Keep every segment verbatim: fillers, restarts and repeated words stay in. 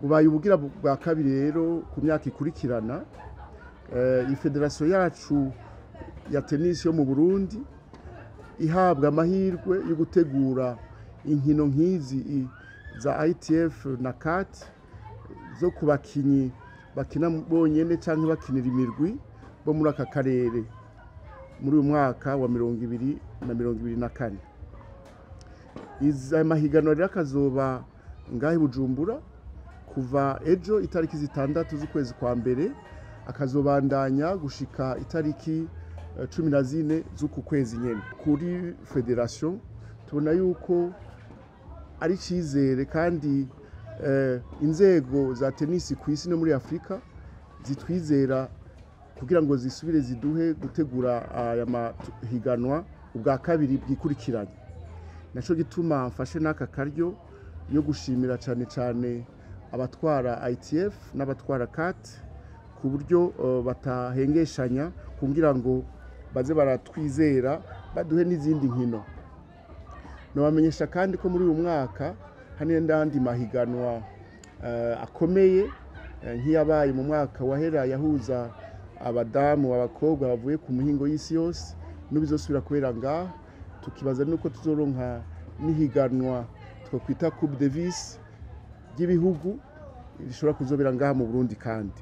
bubaye ubugira bwa kabiri rero ku myaka ikurikirana iyi federasiyo yacu ya tennis yo mu Burundi ihabwa amahirwe yo gutegura inkino nk'izi za I T F na C A T zo ku bakinyi bakina bonyene canke bakinira imirwi bo muri aka karere muri uyu mwaka wa mirongo ibiri na mirongo ibiri na kane. Izi mahiganwa rero akazoba ngahe Bujumbura kuva ejo itariki zitandatu z'ukwezi kwa mbere akazobandanya gushika itariki cumi na zine z'uku kwezi nyene. Kuri federation tubona yuko ari cizere kandi eh, inzego za tennis ku isi no muri Afrika zitwizera kugira ngo zisubire ziduhe gutegura aya mahiganwa ubwa kabiri bwikurikiranye. Naco gituma mfashe naka karyo yo gushimira cyane cyane abatwara I T F n'abatwara C A T ku buryo uh, batahengeshanya kugira ngo baze baratwizera baduhe n'izindi nkino. Nobamenyesha kandi ko muri uyu mwaka hani ndandi mahiganwa uh, akomeye uh, nk'iyabaye mu mwaka wahera yahuza abadamu abakobwa bavuye ku muhingo y'isi yose n'ubizosubira kubera ngaha. Tukibaza nuko tuzoronka nihiganwa two kwita Coupe Davis ry'ibihugu rishobora kuzobera ngaha mu Burundi. Kandi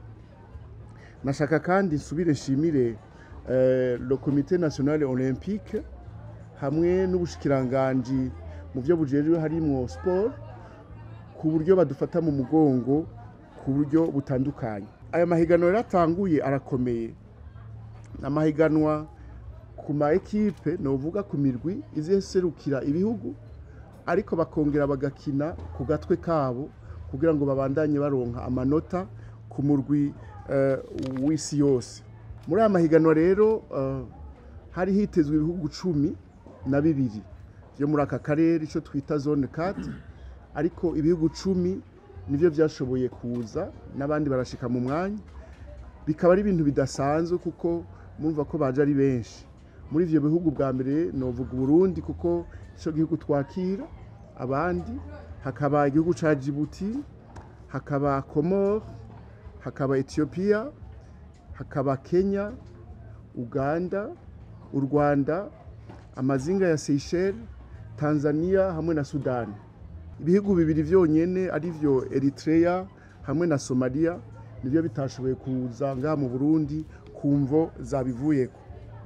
nashaka kandi nsubire nshimire eh, le Comité National Olympique hamwe n'ubushikiranganje mu byo bujejwe harimwo sport ku buryo badufata mu mugongo ku buryo butandukanye. Aya mahiganwa yaratanguye arakomeye, amahiganwa ku ma ekipe novuga ku mirwi izeserukira ibihugu ariko bakongera bagakina ku gatwe kabo kugira ngo babandanye baronka amanota ku murwi uh, w'isi yose. Muri aya mahiganwa rero uh, hari hitezwe ibihugu cumi na bibiri byo muri aka karere ico twita zone quatre, ariko ibihugu cumi nivyo byashoboye kuza n'abandi barashika mu mwanya. Bikaba ari ibintu bidasanzwe kuko mumva ko baje ari benshi. Muri ivyo bihugu bwa mbere novuga Burundi kuko ico gihugu twakira, abandi hakaba igihugu ca Djibouti, hakaba Comores, hakaba Ethiopia, hakaba Kenya, Uganda, u Rwanda, amazinga ya Seychelles, Tanzania hamwe na Sudan. Ibihugu bibiri vyonyene arivyo Eritrea hamwe na Somalia nivyo bitashoboye kuza ngaha mu Burundi kumvo zabivuyeko.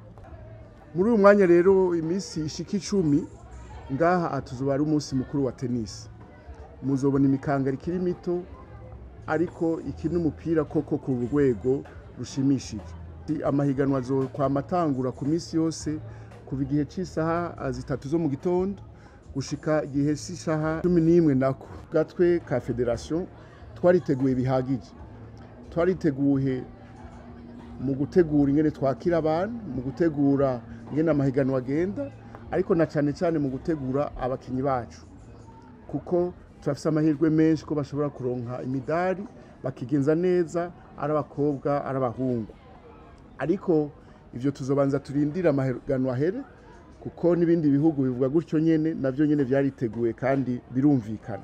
Muri uyu mwanya rero imisi ishika icumi ngaha atuzobara umunsi mukuru wa tennis. Muzobona imikangari kiri mito ariko ikina umupira koko ku rwego rushimishije. Amahiganwa zo kwa matangura ku misi yose kuva igihe c'isaha zitatu zo mu gitondo gushika igihe c'isaha cumi n'imwe nako. Gatwe ka federation twariteguye bihagije, twariteguye mu gutegura ingene twakira abantu, mu gutegura ingene amahiganwa agenda, ariko na cyane cyane mu gutegura abakinyi bacu kuko turafise amahirwe menshi ko bashobora kuronka imidari bakigenza neza ari abakobwa ari abahungu. Ariko ivyo tuzobanza turindira amahiganwa ahere kuko n'ibindi bihugu bivuga gutyo nyene navyo nyene vyariteguye kandi birumvikana.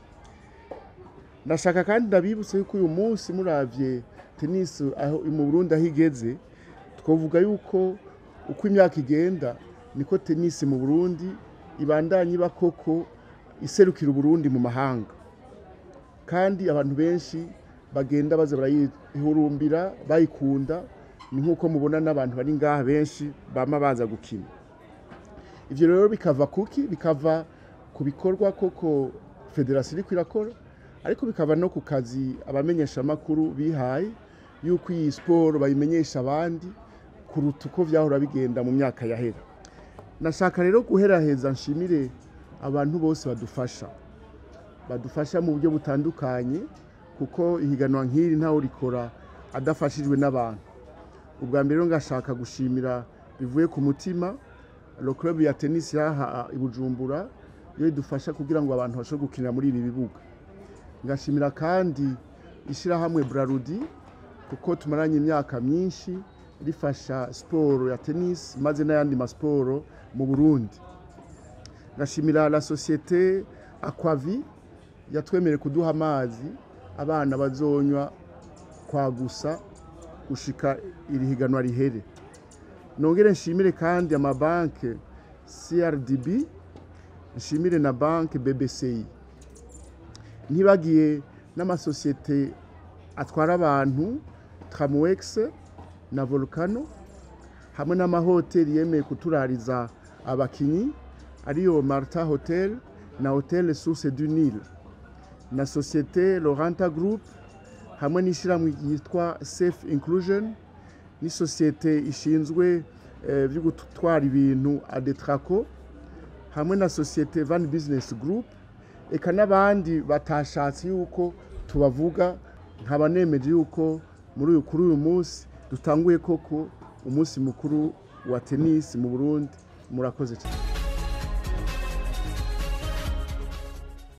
Nashaka kandi ndabibutse yuko uyu munsi muravye tennis aho mu Burundi ahigeze, twovuga yuko uko imyaka igenda niko tennis mu Burundi ibandanye bakoko iserukira Burundi mu mahanga, kandi abantu benshi bagenda baza barayihurumbira bayikunda. Ni nkuko mubona n'abantu bari ngaha benshi bama baza gukina. Ivyo rero bikava kuki bikava ku bikorwa koko federation iri kwirakora, ariko bikava no ku kazi abamenyesha makuru bihaye yuko iyi sport bayimenyesha abandi kuruta uko vyahora bigenda mu myaka yahera. Nashaka rero guheraheza nshimire abantu bose badufasha badufasha mu buryo butandukanye kuko ihiganwa nk'iri ntaho rikora adafashijwe n'abantu. Ubwa mbere ngashaka gushimira bivuye ku mutima le club ya tennis yaha i Bujumbura yo idufasha kugira ngo abantu bashobore gukinira muri ibi bibuga. Ngashimira kandi ishirahamwe Brarudi kuko tumaranye imyaka myinshi rifasha sport ya tennis maze n'ayandi ma sport mu Burundi. Ngashimira la société Aquavi yatwemere kuduha amazi abana bazonywa kwa gusa gushika iri higanwa rihere. Nongere nshimire kandi amabanke C R D B, nshimire na banke B B C I, ntibagiye n'amasosiyete atwara abantu Tramwex na Volcano, hamwe n'amahoteli yemeye kuturariza abakinyi ariyo Marta Hotel na Hotel Source du Nil, na societe Laurenta Group, hamwe n'ishiramwe yitwa Safe Inclusion, ni societe ishinzwe eh, byo gutwara ibintu Adetraco, hamwe na societe Van Business Group, eka n'abandi batashatse yuko tubavuga. Nkaba nemeje yuko muri uyu kuri uyu munsi dutanguye koko umunsi mukuru wa tennis mu Burundi. Murakoze cyane.